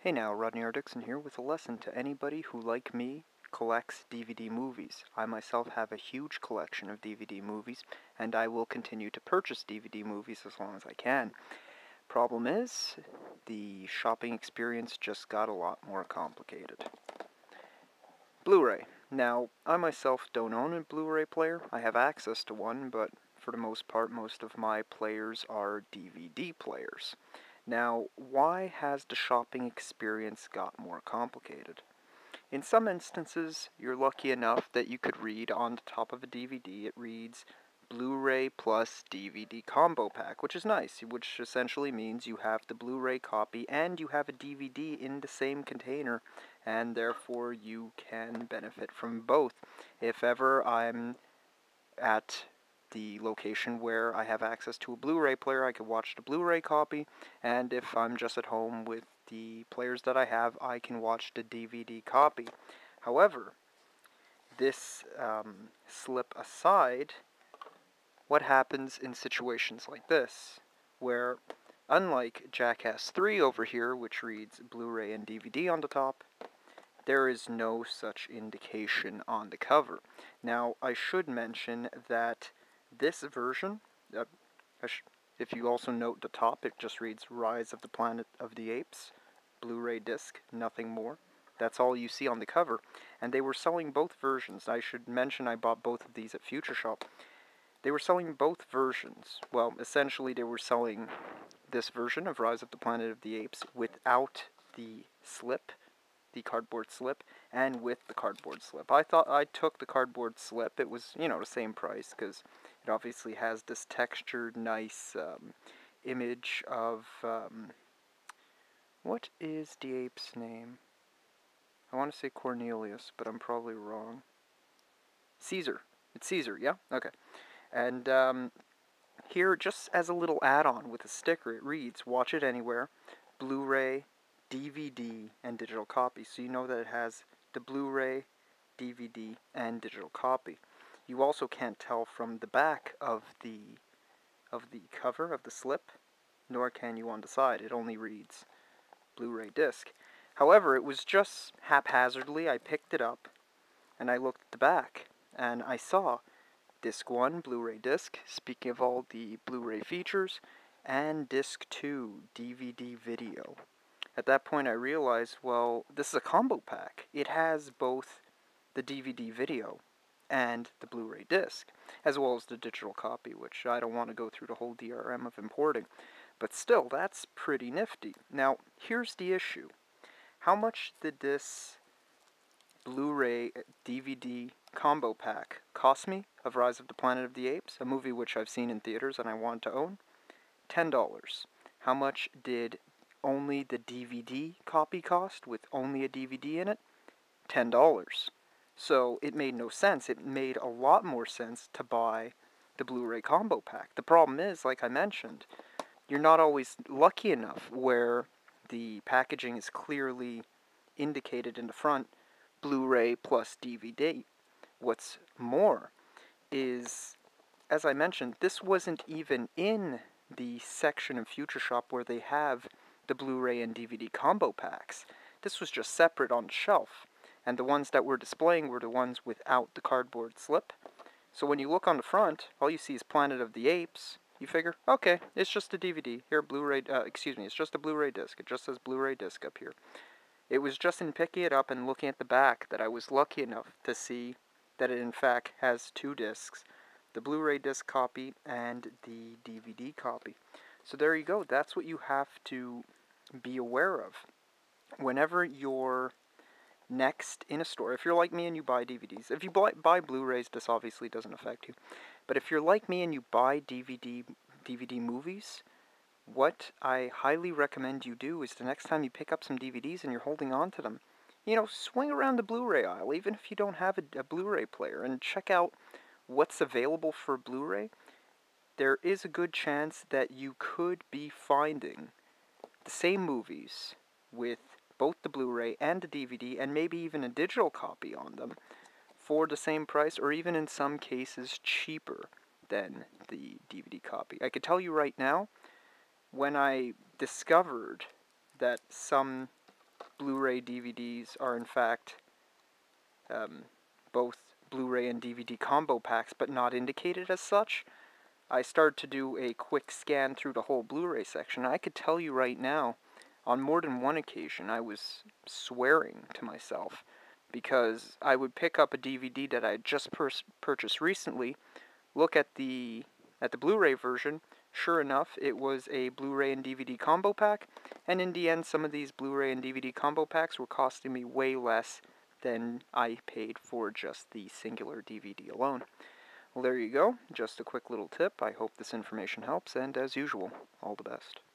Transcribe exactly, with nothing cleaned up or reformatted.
Hey now, Rodney R. Dixon here with a lesson to anybody who, like me, collects D V D movies. I myself have a huge collection of D V D movies, and I will continue to purchase D V D movies as long as I can. Problem is, the shopping experience just got a lot more complicated. Blu-ray. Now, I myself don't own a Blu-ray player. I have access to one, but for the most part, most of my players are D V D players. Now, why has the shopping experience got more complicated? In some instances, you're lucky enough that you could read on the top of a D V D, it reads Blu-ray plus D V D combo pack, which is nice, which essentially means you have the Blu-ray copy and you have a D V D in the same container, and therefore you can benefit from both. If ever I'm at the location where I have access to a Blu-ray player, I could watch the Blu-ray copy, and if I'm just at home with the players that I have, I can watch the D V D copy. However, this um, slip aside, what happens in situations like this, where unlike Jackass three over here, which reads Blu-ray and D V D on the top, there is no such indication on the cover. Now, I should mention that this version, uh, if you also note the top, it just reads Rise of the Planet of the Apes, Blu-ray disc, nothing more. That's all you see on the cover. And they were selling both versions. I should mention I bought both of these at Future Shop. They were selling both versions. Well, essentially they were selling this version of Rise of the Planet of the Apes without the slip, the cardboard slip, and with the cardboard slip. I thought I took the cardboard slip. It was, you know, the same price, because it obviously has this textured, nice um, image of, um, what is the ape's name? I want to say Cornelius, but I'm probably wrong. Caesar. It's Caesar, yeah? Okay. And um, here, just as a little add-on with a sticker, it reads, Watch It Anywhere, Blu-ray, D V D, and digital copy. So you know that it has the Blu-ray, D V D, and digital copy. You also can't tell from the back of the of the cover of the slip, nor can you on the side. It only reads Blu-ray disc. However, it was just haphazardly. I picked it up, and I looked at the back, and I saw Disc one, Blu-ray disc, speaking of all the Blu-ray features, and Disc two, D V D video. At that point I realized, well, this is a combo pack. It has both the D V D video and the Blu-ray disc, as well as the digital copy, which I don't want to go through the whole D R M of importing. But still, that's pretty nifty. Now, here's the issue. How much did this Blu-ray D V D combo pack cost me of Rise of the Planet of the Apes, a movie which I've seen in theaters and I want to own? ten dollars. How much did only the D V D copy cost, with only a D V D in it? ten dollars. So it made no sense. It made a lot more sense to buy the Blu-ray combo pack. The problem is, like I mentioned, you're not always lucky enough where the packaging is clearly indicated in the front, Blu-ray plus D V D. What's more is, as I mentioned, this wasn't even in the section of Future Shop where they have the Blu-ray and D V D combo packs. This was just separate on the shelf, and the ones that were displaying were the ones without the cardboard slip. So when you look on the front, all you see is Planet of the Apes. You figure, okay, it's just a D V D. Here, Blu-ray, uh, excuse me, it's just a Blu-ray disc. It just says Blu-ray disc up here. It was just in picking it up and looking at the back that I was lucky enough to see that it in fact has two discs, the Blu-ray disc copy and the D V D copy. So there you go. That's what you have to be aware of whenever you're next in a store. If you're like me and you buy D V Ds, if you buy, buy Blu-rays, this obviously doesn't affect you. But if you're like me and you buy D V D D V D movies, what I highly recommend you do is the next time you pick up some D V Ds and you're holding on to them, you know, swing around the Blu-ray aisle, even if you don't have a, a Blu-ray player, and check out what's available for Blu-ray. There is a good chance that you could be finding the same movies with both the Blu-ray and the D V D, and maybe even a digital copy on them, for the same price, or even in some cases cheaper than the D V D copy. I could tell you right now, when I discovered that some Blu-ray D V Ds are in fact um, both Blu-ray and D V D combo packs, but not indicated as such. I started to do a quick scan through the whole Blu-ray section. I could tell you right now, on more than one occasion, I was swearing to myself because I would pick up a D V D that I had just pur purchased recently, look at the at the Blu-ray version. Sure enough, it was a Blu-ray and D V D combo pack, and in the end, some of these Blu-ray and D V D combo packs were costing me way less than I paid for just the singular D V D alone. Well, there you go. Just a quick little tip. I hope this information helps, and as usual, all the best.